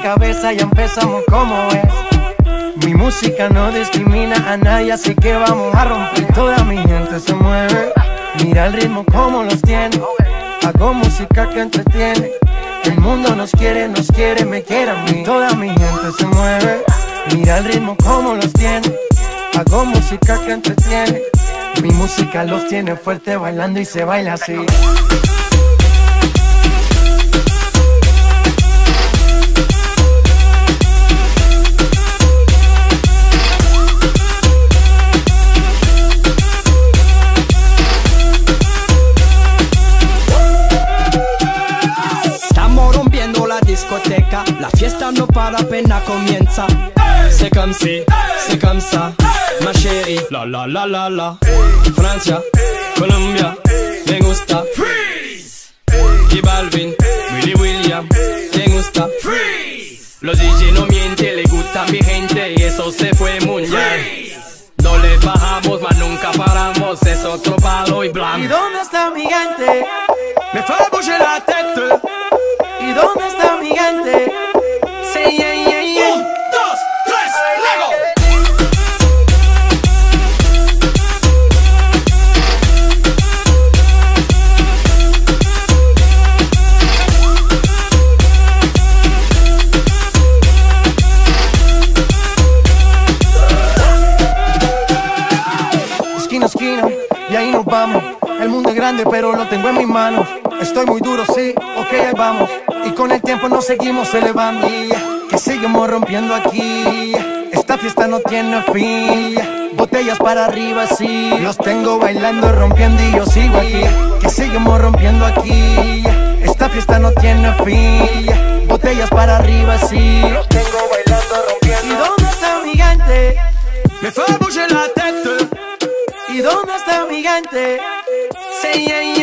cabeza, ya empezamos como es. Mi música no discrimina a nadie, así que vamos a romper. Toda mi gente se mueve, mira el ritmo como los tiene. Hago música que entretiene. El mundo nos quiere, me quiere a mí. Toda mi gente se mueve, mira el ritmo como los tiene. Hago música que entretiene. Mi música los tiene fuerte bailando y se baila así. Discoteca, la fiesta no para, apenas comienza. C'est comme si, c'est comme ça, ma chérie. La la la la la. Francia, Colombia, me gusta. Freeze. Y Balvin, Willy William, me gusta. Freeze. Los DJ no mienten, le gusta a mi gente y eso se fue mundial. No le bajamos, mas nunca paramos, es otro palo y blanco. ¿Y dónde está mi gente? Me fue bouger la tête. ¿Y dónde está mi gente? Sí, yeah, yeah, yeah. 1, 2, 3, Lego. Esquina a esquina, y ahí nos vamos. El mundo es grande, pero lo tengo en mis manos. Estoy muy duro, sí, ok, ahí vamos. Y con el tiempo nos seguimos elevando. Que seguimos rompiendo aquí. Esta fiesta no tiene fin. Botellas para arriba, sí. Los tengo bailando, rompiendo y yo sigo aquí. Que seguimos rompiendo aquí. Esta fiesta no tiene fin. Botellas para arriba, sí. Los tengo bailando, rompiendo. ¿Y dónde está mi gente? Me fue bouger la tête. ¿Y dónde está mi gente? Sí, yeah, yeah.